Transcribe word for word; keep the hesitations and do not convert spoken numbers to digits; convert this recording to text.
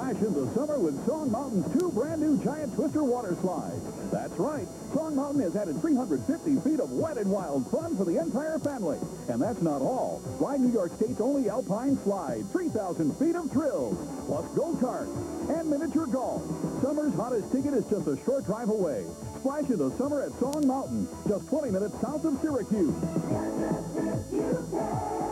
Splash into summer with Song Mountain's two brand new giant twister water slides. That's right. Song Mountain has added three hundred fifty feet of wet and wild fun for the entire family. And that's not all. Ride New York State's only alpine slide, three thousand feet of thrills, plus go-karts and miniature golf. Summer's hottest ticket is just a short drive away. Splash into summer at Song Mountain, just twenty minutes south of Syracuse.